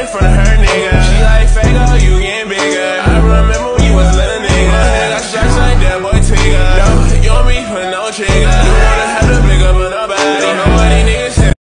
in front of her nigga. She like, Fago, you getting bigger. I remember when you was a little nigga. I got shots like that boy Tigger. No, you want me for no trigger.